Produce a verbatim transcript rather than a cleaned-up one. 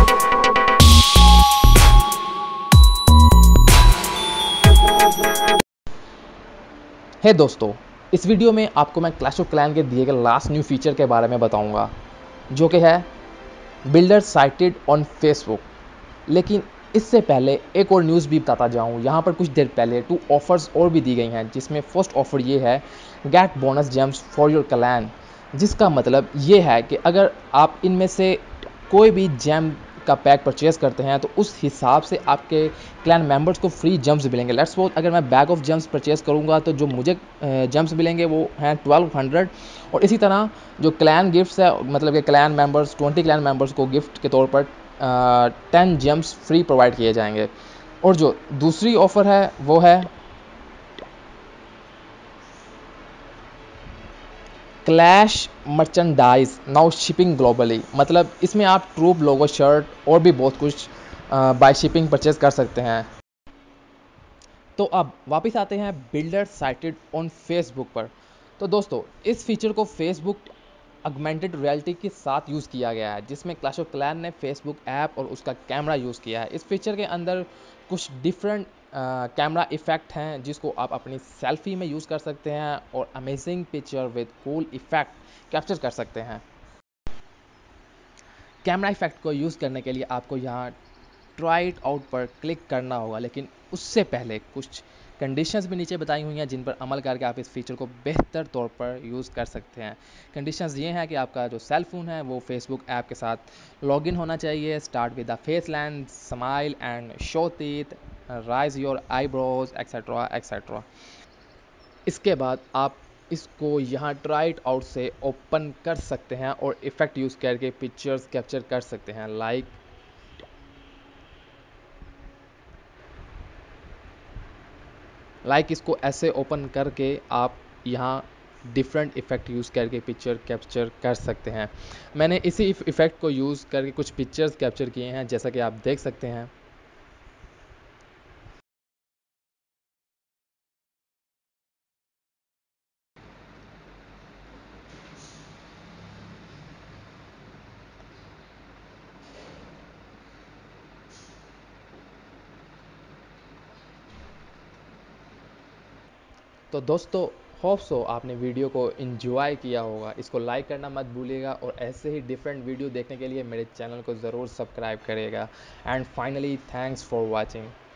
हे दोस्तों, इस वीडियो में आपको मैं क्लैश ऑफ क्लैन के दिए गए लास्ट न्यू फीचर के बारे में बताऊंगा, जो कि है बिल्डर साइटेड ऑन फेसबुक। लेकिन इससे पहले एक और न्यूज़ भी बताता जाऊं। यहाँ पर कुछ देर पहले टू ऑफर्स और भी दी गई हैं, जिसमें फर्स्ट ऑफर ये है get bonus gems for your clan, जिसका मतलब ये है कि अगर आप इनमें से कोई भी जेम का पैक परचेज करते हैं तो उस हिसाब से आपके क्लैन मेंबर्स को फ्री जेम्स मिलेंगे। लेट्स सपोज अगर मैं बैग ऑफ जेम्स परचेज करूंगा तो जो मुझे जेम्स मिलेंगे वो हैं ट्वेल्व हंड्रेड। और इसी तरह जो क्लैन गिफ्ट्स है, मतलब कि clan members twenty clan members को गिफ्ट के तौर पर टेन जेम्स फ्री प्रोवाइड किए जाएंगे। और जो दूसरी ऑफ़र है वो है Clash merchandise now shipping globally. मतलब इसमें आप ट्रूप लोगो शर्ट और भी बहुत कुछ बाय शिपिंग परचेज कर सकते हैं। तो अब वापस आते हैं बिल्डर साइटेड ऑन फेसबुक पर। तो दोस्तों, इस फीचर को फेसबुक ऑगमेंटेड रियलिटी के साथ यूज़ किया गया है, जिसमें क्लैश ऑफ क्लैन ने फेसबुक ऐप और उसका कैमरा यूज़ किया है। इस फीचर के अंदर कुछ डिफरेंट कैमरा इफ़ेक्ट हैं, जिसको आप अपनी सेल्फी में यूज़ कर सकते हैं और amazing picture with cool effect capture कर सकते हैं। कैमरा इफ़ेक्ट को यूज़ करने के लिए आपको यहाँ ट्राई इट आउट पर क्लिक करना होगा, लेकिन उससे पहले कुछ कंडीशंस भी नीचे बताई हुई हैं जिन पर अमल करके आप इस फीचर को बेहतर तौर पर यूज़ कर सकते हैं। कंडीशंस ये हैं कि आपका जो सेल फ़ोन है वो फेसबुक ऐप के साथ लॉगिन होना चाहिए, start with the face land smile and show teeth, raise your eyebrows etcetera etcetera. इसके बाद आप इसको यहाँ ट्राई इट आउट से ओपन कर सकते हैं और इफ़ेक्ट यूज़ करके पिक्चर्स कैप्चर कर सकते हैं। लाइक लाइक like इसको ऐसे ओपन करके आप यहाँ डिफरेंट इफ़ेक्ट यूज़ करके पिक्चर कैप्चर कर सकते हैं। मैंने इसी इफ़ेक्ट को यूज़ करके कुछ पिक्चर्स कैप्चर किए हैं, जैसा कि आप देख सकते हैं। तो दोस्तों, होप सो आपने वीडियो को एंजॉय किया होगा। इसको लाइक करना मत भूलिएगा और ऐसे ही डिफरेंट वीडियो देखने के लिए मेरे चैनल को ज़रूर सब्सक्राइब करिएगा। And finally thanks for watching.